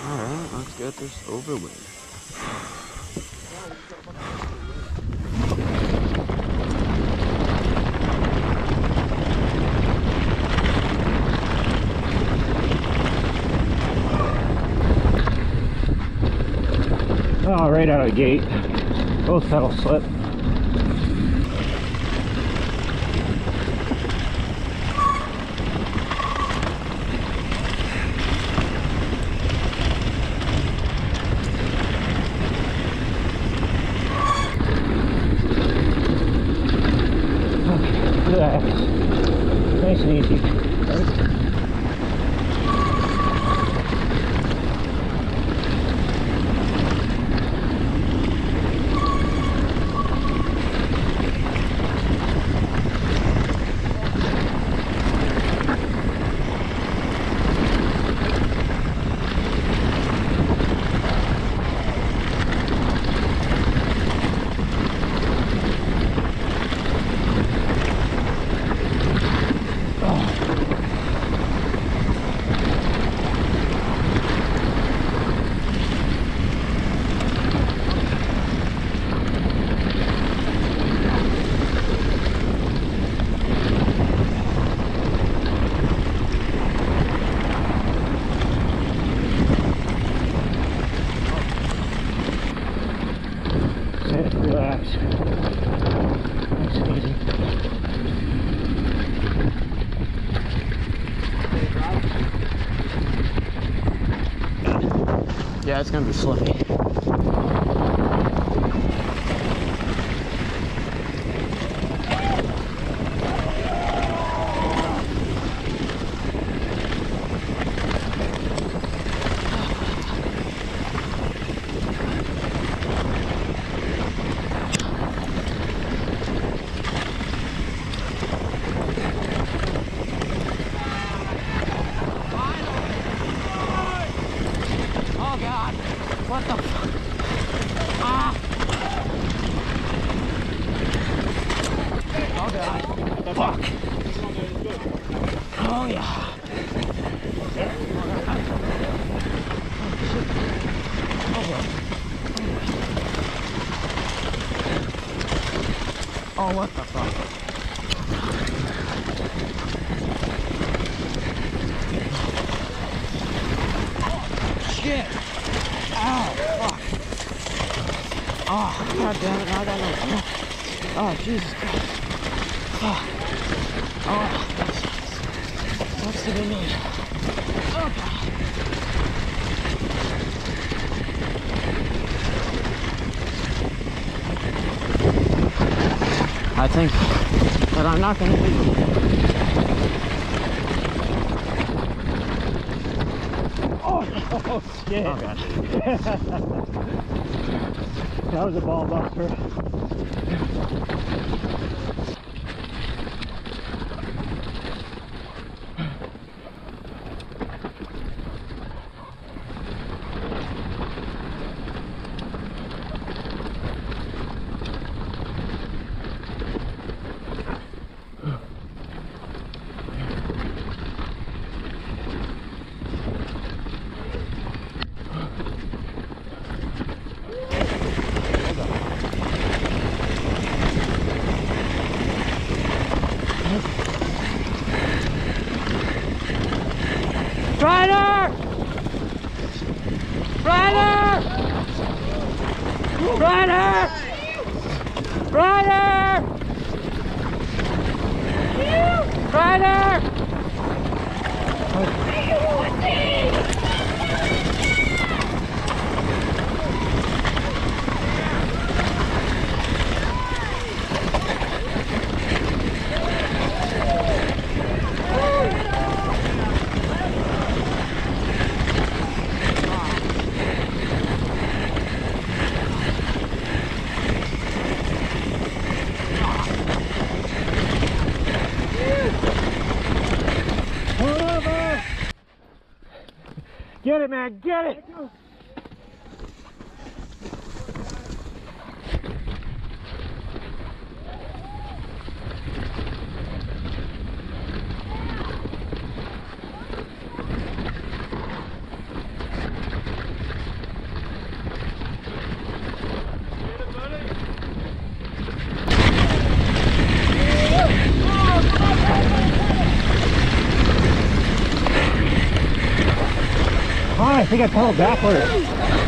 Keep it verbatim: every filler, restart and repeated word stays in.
Alright, let's get this over with. Oh, right out of the gate. Both pedal slip. Relax. Nice and easy. Right? Relax. Nice and easy. Yeah, it's gonna be slippy. Oh God, what the fuck? Ah! Oh God, fuck! Oh yeah! Oh, what the fuck? Shit! Oh, fuck. Oh, God damn it, no, no, no. Oh, Jesus Christ. Oh, oh that sucks. Sucks to be me. Oh, God. I think that I'm not going to leave. Oh, oh shit. Oh, God. That was a ball buster. Ryder! Ryder! Ryder! Ryder! Ryder! Get it, man, get it! Oh, I think I pedaled backwards.